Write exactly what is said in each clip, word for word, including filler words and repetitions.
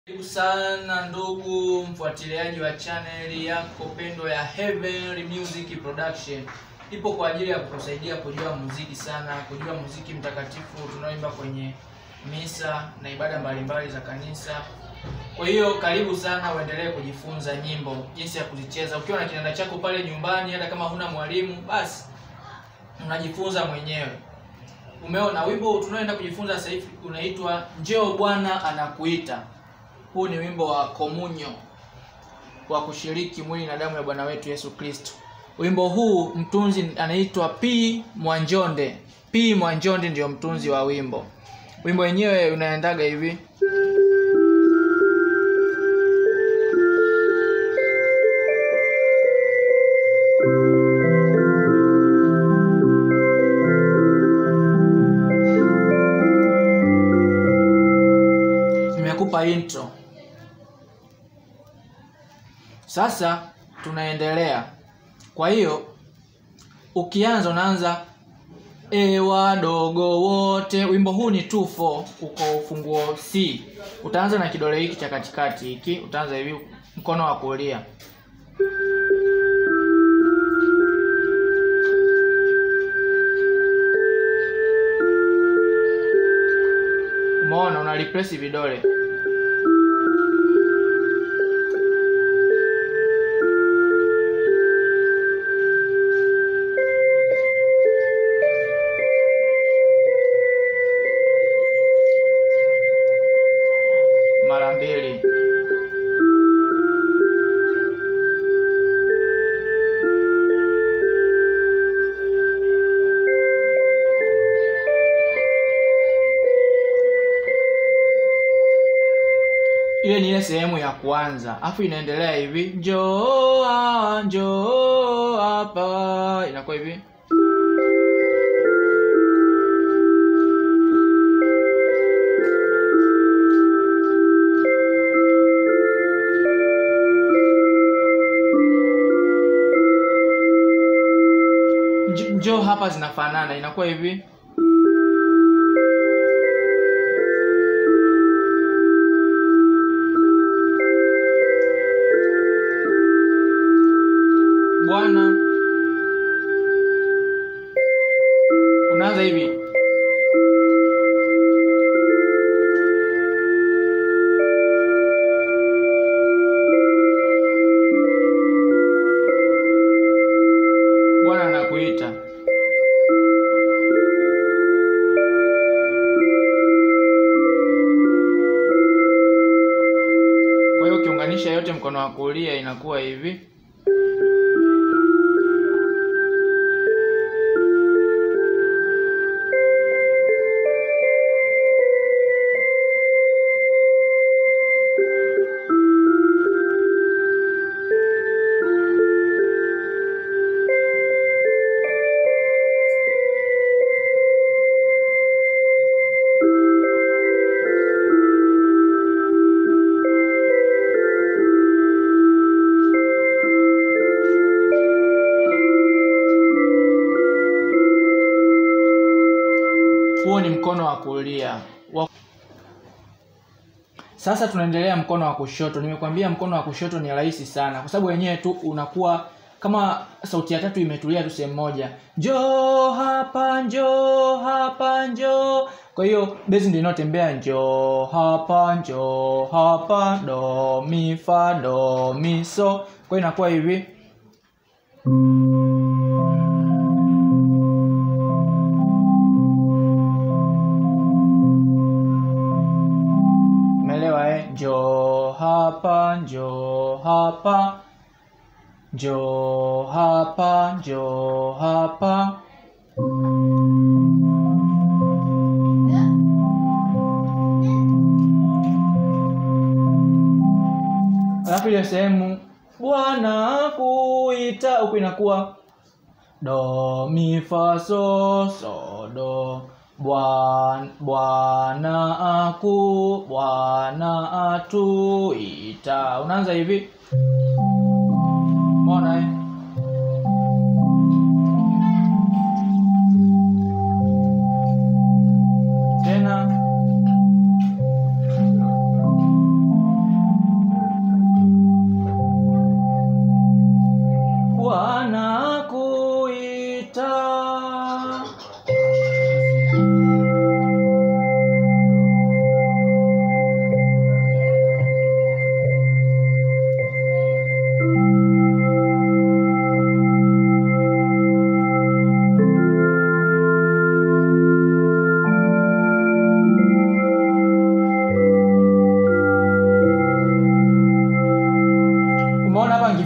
Karibu sana ndugu mfuatiliaji wa channel yako pendwa ya Heavenly Music Production. Ipo kwa ajili ya kukusaidia kujua muziki sana, kujua muziki mtakatifu tunaoimba kwenye misa na ibada mbalimbali za kanisa. Kwa hiyo karibu sana uendelee kujifunza nyimbo, jinsi ya kuzicheza. Ukiwa na kinanda chako pale nyumbani, hata kama huna mwalimu, basi unajifunza mwenyewe. Umeona wimbo tunaoenda kujifunza sasa hivi unaitwa Njoo Bwana Anakuita. Huu ni wimbo wa komunyo wa kushiriki mwili na damu ya Bwana wetu Yesu Kristo. Wimbo huu mtunzi anaitwa P Mwanjonde. P Mwanjonde ndio mtunzi wa wimbo. Wimbo wenyewe unaendaga hivi. Nimekupa intro. Sasa tunaendelea. Kwa hiyo ukianza unaanza e wadogo wote. Wimbo huu ni two four, uko ufunguo C. Utaanza na kidole hiki cha katikati hiki, utaanza hivi mkono wa kulia. Umeona, una replace vidole. Mara mbili. Ile ni ile sehemu ya kwanza. Afu inaendelea hivi. Njoo, njoo hapa. Inakuwa hivi. Njoo hapa zinafanana, inakuwa hivi. Bwana unaanza hivi. Bwana anakuita. Kwa hiyo ukiunganisha yote mkono wa kulia inakuwa hivi. Huo ni mkono wa kulia. Sasa tunaendelea mkono wa kushoto. Nimekwambia mkono wa kushoto ni rahisi sana, kwa sababu wenyewe tu unakuwa kama sauti ya tatu imetulia tu sehemu moja. Njoo hapa, njoo hapa, njoo. Kwa hiyo bezi ndio inayotembea. Njoo hapa, njoo hapa, do mi fa do mi so. Kwa hiyo inakuwa hivi. Njoo hapa, njoo hapa, njoo hapa, njoo hapa. Alafu ile sehemu Bwana kuita, huku inakuwa do mi fa so so do. Bwana aku, Bwana atuita. Unaanza hivi. Mbona eh? Tena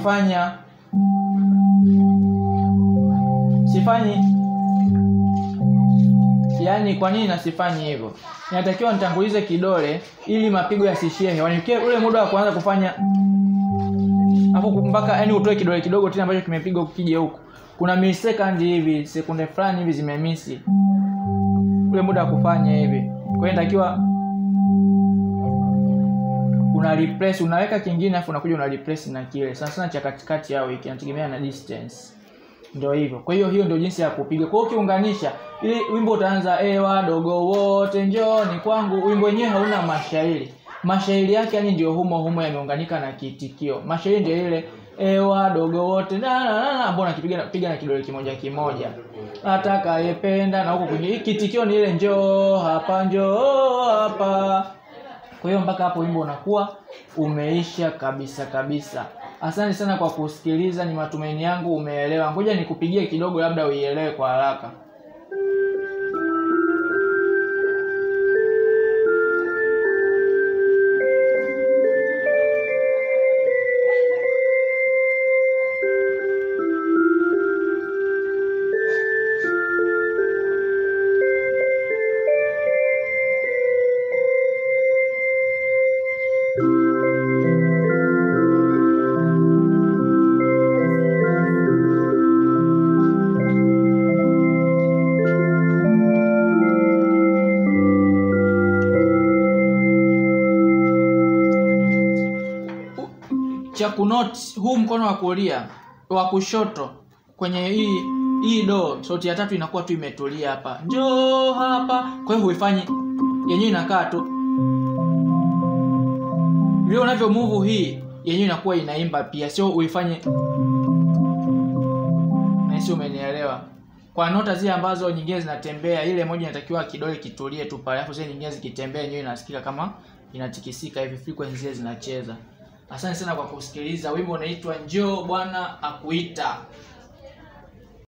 nafanya sifanyi, yani kwa nini nasifanyi hivyo? Inatakiwa nitangulize kidole ili mapigo yasishie hewani. Ule muda wa kuanza kufanya hapo mpaka yani utoe kidole kidogo tena ambacho kimepiga ukije huko, kuna millisecond hivi, sekunde fulani hivi zimemisi ule muda wa kufanya hivi. Kwa hiyo inatakiwa una replace, unaweka kingine afu unakuja una replace na kile. Sana sana cha katikati yao hiki inategemea na distance. Ndio hivyo. Kwa hiyo hiyo ndio jinsi ya kupiga. Kwa hiyo ukiunganisha ili wimbo utaanza ewa dogo wote njoni kwangu, wimbo wenyewe hauna mashairi. Mashairi yake yani ndio humo humo yameunganika na kiitikio. Mashairi ndio ile ewa dogo wote na na na mbona kipiga piga na kidole kimoja kimoja. Atakayependa na huko kwenye kiitikio ni ile njoo hapa njoo hapa. Kwa hiyo mpaka hapo wimbo unakuwa umeisha kabisa kabisa. Asante sana kwa kusikiliza, ni matumaini yangu umeelewa. Ngoja nikupigie kidogo labda uielewe kwa haraka. Cha kunoti huu mkono wa kulia wa kushoto kwenye hii hii do, sauti ya tatu inakuwa tu imetulia hapa. Njoo hapa. Kwa hiyo huifanyi yenyewe inakaa tu. Vile unavyo move hii yenyewe inakuwa inaimba pia, sio uifanye. Na sio, umenielewa? Kwa nota zile ambazo nyingine zinatembea, ile moja inatakiwa kidole kitulie tu pale, alafu zile nyingine zikitembea yenyewe inasikika kama inatikisika hivi, frequency zile zinacheza. Asante sana kwa kusikiliza. Wimbo unaitwa Njoo Bwana Akuita.